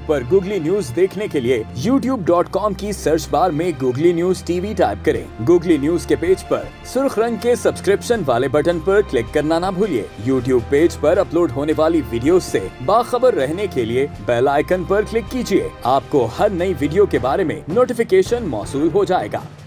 पर googly news देखने के लिए youtube.com की सर्च बार में गूगली न्यूज टीवी टाइप करें। गूगली न्यूज के पेज पर सुर्ख रंग के सब्सक्रिप्शन वाले बटन पर क्लिक करना ना भूलिए। यूट्यूब पेज पर अपलोड होने वाली वीडियो से बाखबर रहने के लिए बेल आइकन पर क्लिक कीजिए। आपको हर नई वीडियो के बारे में नोटिफिकेशन मौसूल हो जाएगा।